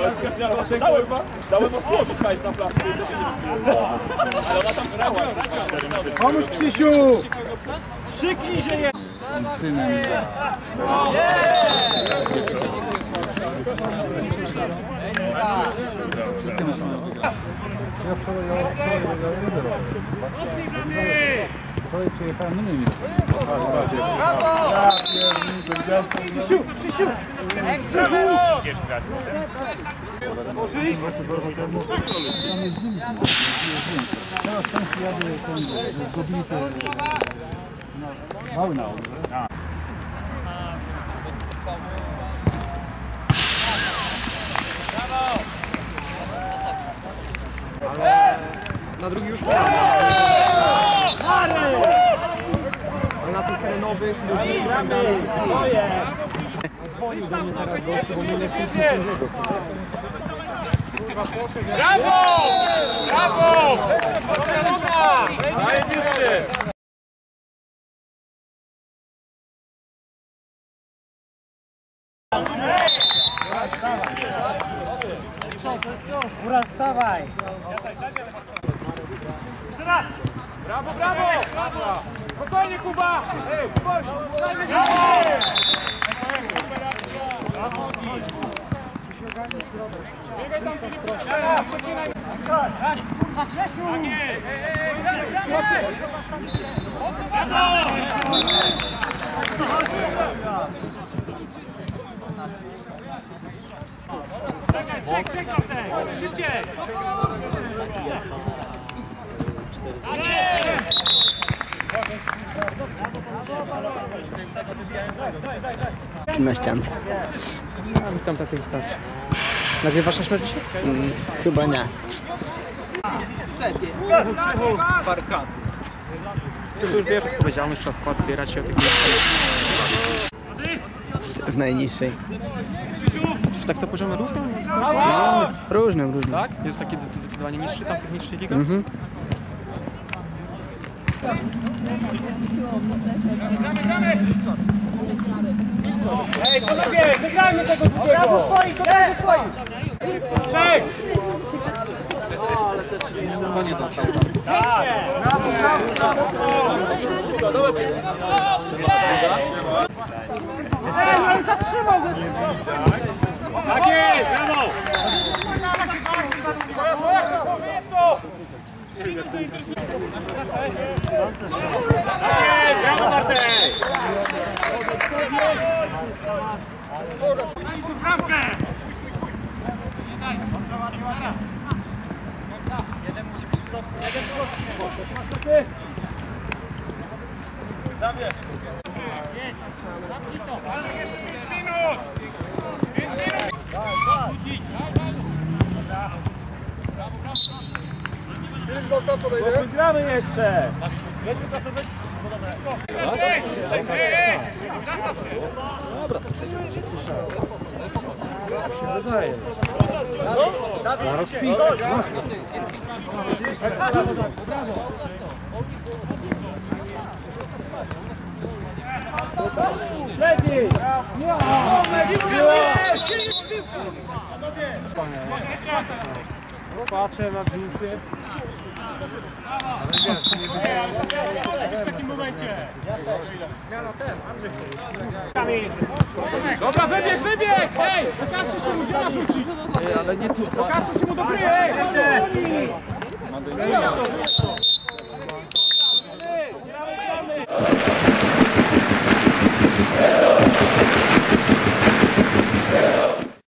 Dałem osłowić hajs na placu. Ale ona tam stała. Pomóż Krzysiu! Krzyknij, że jest! Z synem. Wczoraj przyjechałem, no nie wiem. Brawo! Krzysiu! Krzysiu! Idziesz grać potem? Teraz często jadę zrobili te mały nauk. Ale na drugi już miał. Ale na tych terenowych ludzi gramy. Dzwonił do mnie teraz gościu, bo mnie nie szybciej sędziego. Brawo! Brawo! Dobra, dobra! Zajebiście! Góra, wstawaj! Brawo, brawo! Brawo! Spokojnie, Kuba! Ej, spokojnie! Biegaj tam, Filip! Przecinaj! Kurwa, Grzesiu! Czekaj, czek na ten! Szybciej! Na ściance. Tam takie wystarczy. Nagrywasz na śmierć dzisiaj? Chyba nie. Parkat. Ty już wiesz odpowiedzialność, trzeba skład zbierać się o tych miejscach. W najniższej. Czy tak to poziomy różnią? No, różne. Tak? Jest taki zdecydowanie niższy tam w tych niższych ligach? Ej, panowie, wygrajmy tego drugiego! Brawo swoich, to brawo swoich! Trzech! To nie da. Tak! Brawo, brawo! Ej, no i zatrzymał go! Tak jest, brawo! Tak jest, brawo Bartek! Bramkę! Jeden musi być w środku, jeden w środku. Zabierz. Jest. Zamknij to. Ale jeszcze 5 minut. 5 minut. Filip, zostaw, podejdę. Wygramy jeszcze. Dobra, to przejdziemy, się słyszałem. Się wydaje. Na rozpis. Lepiej. Patrzę na piłkę. W takim momencie. Zmiana ten, Andrzej. Dobra, wybieg, wybieg! Ej, pokażcie się mu, gdzie ma rzucić? Ale nie tu. Pokażcie się mu do gry, ej!